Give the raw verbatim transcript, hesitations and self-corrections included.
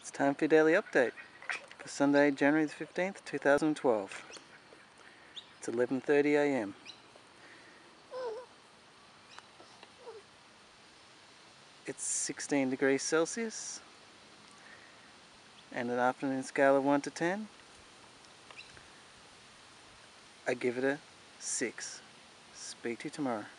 It's time for your daily update for Sunday, January the fifteenth, two thousand twelve. It's eleven thirty a m It's sixteen degrees Celsius and an afternoon scale of one to ten. I give it a six. Speak to you tomorrow.